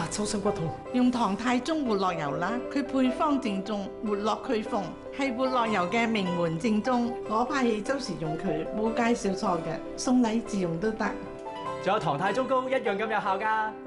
周身骨痛。 用唐太宗活絡油啦，佢配方正宗，活絡祛風，係活絡油嘅名門正宗。我派系周時用佢，冇介紹錯嘅，送禮自用都得。 仲有唐太宗糕一樣咁有效㗎。